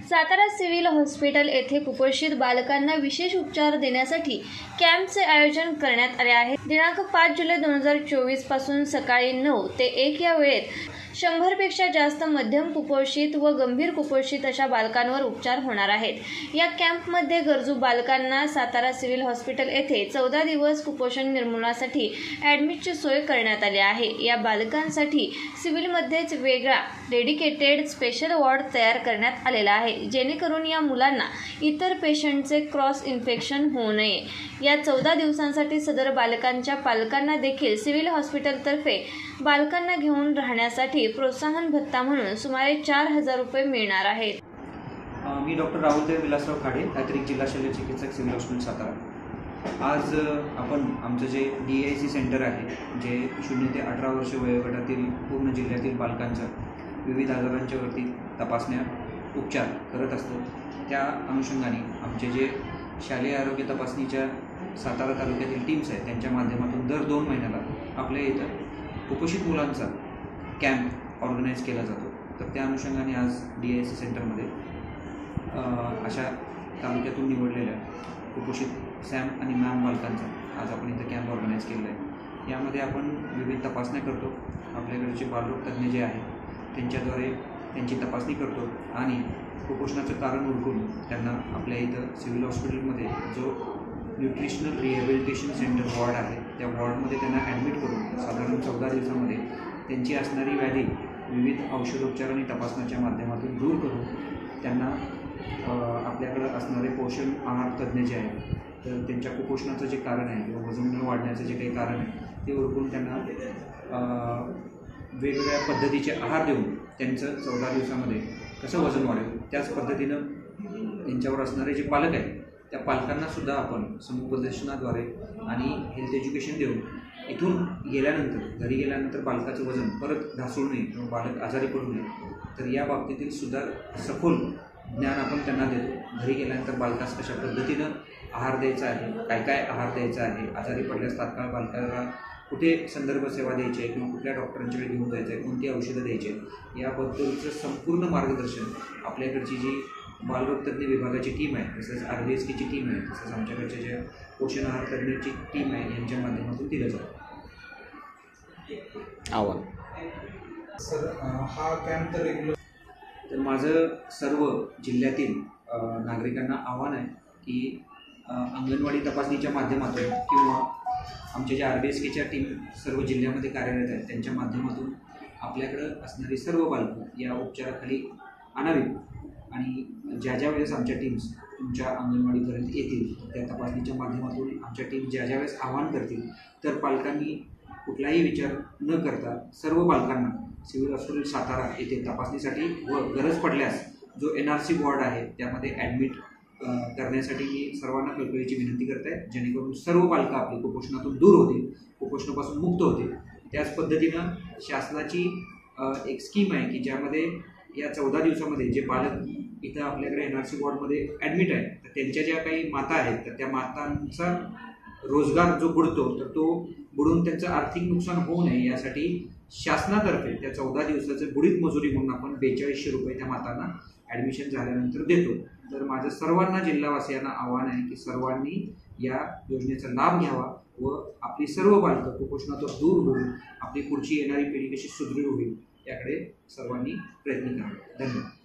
Satara civil hospital येथे कुपोषित बालकांना विशेष उपचार देण्यासाठी कॅम्पचे आयोजन करण्यात आले आहे। दिनांक 5 जुलै 2024 पासून सकाळी 9 ते 1 या वेळेत 100 पेक्षा जास्त मध्यम कुपोषित व गंभीर कुपोषित अशा बालकांवर उपचार होणार आहेत। या कॅम्पमध्ये गरजू बालकांना सातारा सिव्हिल हॉस्पिटल येथे 14 दिवस कुपोषण निर्मूलनासाठी ॲडमिटची सोय करण्यात आली आहे। या बालकांसाठी सिव्हिलमध्येच वेगळा डेडिकेटेड स्पेशल वॉर्ड तयार करण्यात आलेला आहे, जेणेकरून या मुलांना इतर पेशंटचे क्रॉस इन्फेक्शन होऊ नये। या 14 दिवसांसाठी सदर बालकांच्या पालकांना देखील सिव्हिल हॉस्पिटलतर्फे बालकांना घेऊन राहण्यासाठी प्रोत्साहन भत्ता म्हणून सुमारे 4000 रुपये मिळणार आहेत। मी डॉक्टर राहुल विलासराव खाडे, अतिरिक्त जिल्हा शल्य चिकित्सक सिव्हिल हॉस्पिटल सातारा। आज आपण आमचं जे DIC सेंटर आहे, जे 0 ते 18 वर्ष वयोगटातील पूर्ण जिल्ह्यातील बालकांच्या विविध आजारांच्यावरती तपासण्या उपचार करत असतो, त्या अनुषंगाने आमचे जे शालेय आरोग्य तपासणीच्या सातारा तालुक्यातील टीम्स आहेत, त्यांच्या माध्यमातून दर 2 महिन्याला आपल्या इथं कुपोषित मुलांचा कॅम्प ऑर्गनाईज केला जातो। तर त्या अनुषंगाने आज DIC सेंटरमध्ये अशा तालुक्यातून निवडलेल्या कुपोषित सॅम आणि मॅम बालकांचा आज आपण इथं कॅम्प ऑर्गनाईज केलेला आहे। यामध्ये आपण विविध तपासण्या करतो, आपल्याकडचे बालरोग तज्ज्ञ जे आहेत त्यांच्याद्वारे त्यांची तपासणी करतो आणि कुपोषणाचं कारण ओळखून त्यांना आपल्या इथं सिव्हिल हॉस्पिटलमध्ये जो न्यूट्रिशनल रिहॅबिलिटेशन सेंटर वॉर्ड आहे, त्या वॉर्डमध्ये त्यांना ॲडमिट करून साधारण 14 दिवसामध्ये त्यांची असणारी व्याधी विविध औषधोपचार आणि तपासण्याच्या माध्यमातून दूर करून त्यांना आपल्याकडं असणारे पोषण आहार तज्ज्ञ जे आहेत, तर त्यांच्या कुपोषणाचं जे कारण आहे किंवा वजन न वाढण्याचं जे काही कारण आहे ते ओळखून त्यांना वेगवेगळ्या पद्धतीचे आहार देऊन त्यांचं 14 दिवसामध्ये कसं वजन वाढेल, त्याच पद्धतीनं त्यांच्यावर असणारे जे पालक आहेत त्या पालकांनासुद्धा आपण समुपदेशनाद्वारे आणि हेल्थ एज्युकेशन देऊन इथून गेल्यानंतर घरी गेल्यानंतर बालकाचं वजन परत ढासळू नये किंवा बालक आजारी पडू नये, तर या बाबतीतील सुद्धा सखोल ज्ञान आपण त्यांना देतो। घरी गेल्यानंतर बालकास कशा पद्धतीनं आहार द्यायचा आहे, काय काय आहार द्यायचा आहे, आजारी पडल्यास तात्काळ बालकाला कुठे संदर्भ सेवा द्यायची आहे किंवा कुठल्या डॉक्टरांच्याकडे घेऊन जायचं आहे, कोणती औषधं द्यायची आहेत, याबद्दलचं संपूर्ण मार्गदर्शन आपल्याकडची जी बालरोग तज्ज्ञ विभागाची टीम आहे, तसंच RBSKची टीम आहे, तसंच आमच्याकडच्या ज्या पोषण आहार तज्ज्ञाची टीम आहे, यांच्या माध्यमातून दिलं जातं। आव्हान सर, हा कॅम्प तर रेग्युलर तर माझं सर्व जिल्ह्यातील नागरिकांना आव्हान आहे की अंगणवाडी तपासणीच्या माध्यमातून किंवा आमच्या ज्या RBSKच्या टीम सर्व जिल्ह्यामध्ये कार्यरत आहेत त्यांच्या माध्यमातून आपल्याकडं असणारी सर्व बालकं या उपचाराखाली आणावीत आणि ज्या वेळेस आमच्या टीम्स तुमच्या अंगणवाडीपर्यंत येतील, त्या तपासणीच्या माध्यमातून आमच्या टीम ज्या वेळेस आवाहन करतील, तर पालकांनी कुठलाही विचार न करता सर्व बालकांना सिव्हिल हॉस्पिटल सातारा येथे तपासणीसाठी व गरज पडल्यास जो NRC वॉर्ड आहे त्यामध्ये ॲडमिट करण्यासाठी मी सर्वांना कळकळीची विनंती करत आहे, जेणेकरून सर्व बालकं आपली कुपोषणातून दूर होतील, कुपोषणापासून मुक्त होतील। त्याच पद्धतीनं शासनाची एक स्कीम आहे की ज्यामध्ये या 14 दिवसामध्ये जे बालक इथं आपल्याकडे NRC वॉर्डमध्ये ॲडमिट आहे, तर त्यांच्या ज्या काही माता आहेत तर त्या मातांचा रोजगार जो बुडतो तर तो बुडून त्यांचं आर्थिक नुकसान होऊ नये यासाठी शासनातर्फे त्या 14 दिवसाचं बुडीत मजुरी म्हणून आपण 4200 रुपये त्या मातांना ॲडमिशन झाल्यानंतर देतो। तर माझं सर्वांना जिल्हावासियांना आव्हान आहे की सर्वांनी या योजनेचा लाभ घ्यावा व आपली सर्व बालकं कुपोषणातून दूर होऊन आपली पुढची येणारी पिढी कशी सुदृढ होईल याकडे सर्वांनी प्रयत्न करावे। धन्यवाद।